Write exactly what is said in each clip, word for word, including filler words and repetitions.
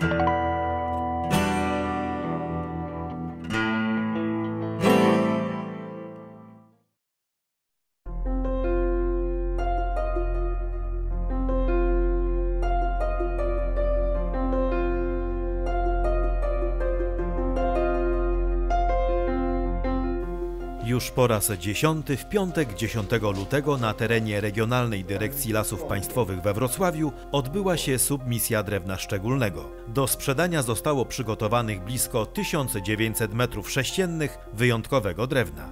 Już po raz dziesiąty w piątek dziesiątego lutego na terenie Regionalnej Dyrekcji Lasów Państwowych we Wrocławiu odbyła się submisja drewna szczególnego. Do sprzedania zostało przygotowanych blisko tysiąc dziewięćset metrów sześciennych wyjątkowego drewna.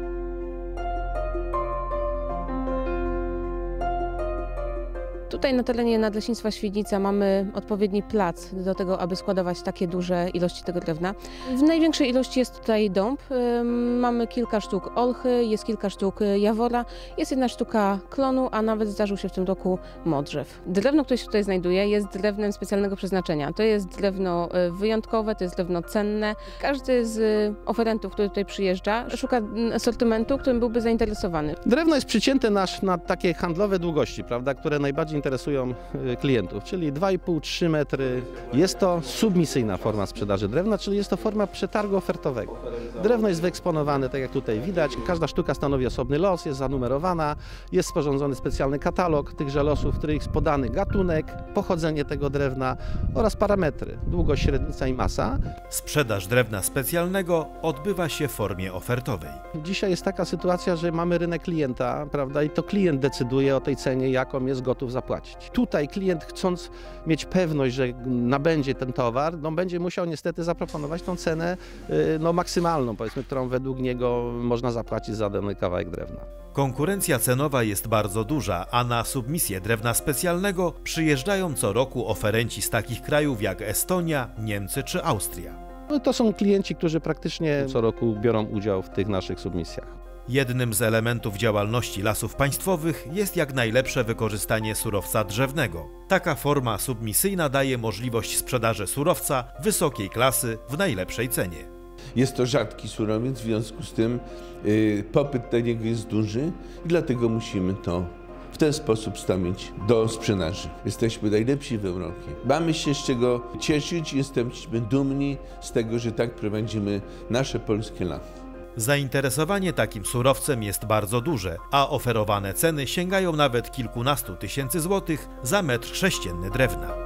Tutaj na terenie Nadleśnictwa Świdnica mamy odpowiedni plac do tego, aby składować takie duże ilości tego drewna. W największej ilości jest tutaj dąb. Mamy kilka sztuk olchy, jest kilka sztuk jawora, jest jedna sztuka klonu, a nawet zdarzył się w tym roku modrzew. Drewno, które się tutaj znajduje, jest drewnem specjalnego przeznaczenia. To jest drewno wyjątkowe, to jest drewno cenne. Każdy z oferentów, który tutaj przyjeżdża, szuka asortymentu, którym byłby zainteresowany. Drewno jest przycięte na, na takie handlowe długości, prawda, które najbardziej interesują klientów, czyli dwa i pół do trzech metry. Jest to submisyjna forma sprzedaży drewna, czyli jest to forma przetargu ofertowego. Drewno jest wyeksponowane, tak jak tutaj widać. Każda sztuka stanowi osobny los, jest zanumerowana, jest sporządzony specjalny katalog tychże losów, w których jest podany gatunek, pochodzenie tego drewna oraz parametry, długość, średnica i masa. Sprzedaż drewna specjalnego odbywa się w formie ofertowej. Dzisiaj jest taka sytuacja, że mamy rynek klienta, prawda, i to klient decyduje o tej cenie, jaką jest gotów zapłacić. Tutaj klient, chcąc mieć pewność, że nabędzie ten towar, no będzie musiał niestety zaproponować tą cenę no, maksymalną, powiedzmy, którą według niego można zapłacić za dany kawałek drewna. Konkurencja cenowa jest bardzo duża, a na submisję drewna specjalnego przyjeżdżają co roku oferenci z takich krajów jak Estonia, Niemcy czy Austria. No, to są klienci, którzy praktycznie co roku biorą udział w tych naszych submisjach. Jednym z elementów działalności Lasów Państwowych jest jak najlepsze wykorzystanie surowca drzewnego. Taka forma submisyjna daje możliwość sprzedaży surowca wysokiej klasy w najlepszej cenie. Jest to rzadki surowiec, w związku z tym yy, popyt na niego jest duży i dlatego musimy to w ten sposób stawić do sprzedaży. Jesteśmy najlepsi w Europie. Mamy się z czego cieszyć, jesteśmy dumni z tego, że tak prowadzimy nasze polskie lasy. Zainteresowanie takim surowcem jest bardzo duże, a oferowane ceny sięgają nawet kilkunastu tysięcy złotych za metr sześcienny drewna.